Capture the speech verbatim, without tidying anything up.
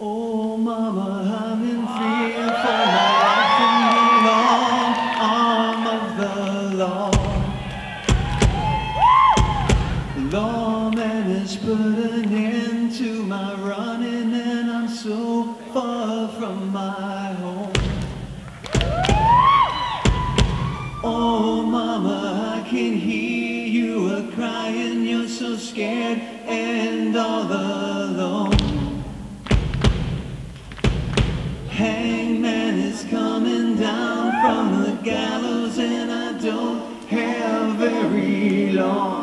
Oh, mama, I'm in fear for my life in the long arm of the law. Lawman has put an end to my running, and I'm so far from my home. Oh, mama, I can hear you a crying. You're so scared and all alone. Hangman is coming down from the gallows, and I don't have very long.